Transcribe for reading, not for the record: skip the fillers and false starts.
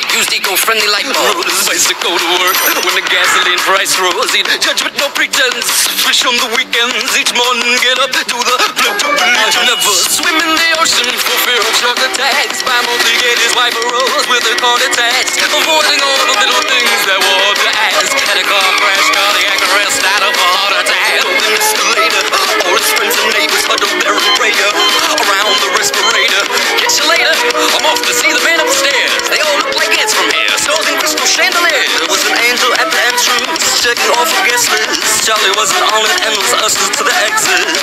Used eco-friendly light bulbs. Rode his bicycle to work when the gasoline price rose. He'd judge with no pretense, fish on the weekends. Each morning get up, do the never swim in the ocean for fear of shark attacks. By month he get his wife a rose with a cord attached, avoiding all the little things that were hard to ask. Had a car crash, cardiac arrest, died of a heart attack. The escalator, all his friends and neighbors huddled there in prayer around the respirator. Catch you later, I'm off to see the man upstairs. They all look like ants from here, stores and crystal chandeliers. There was an angel at the entrance, checking off a guest list. Charlie wasn't on it and was ushered to the exit.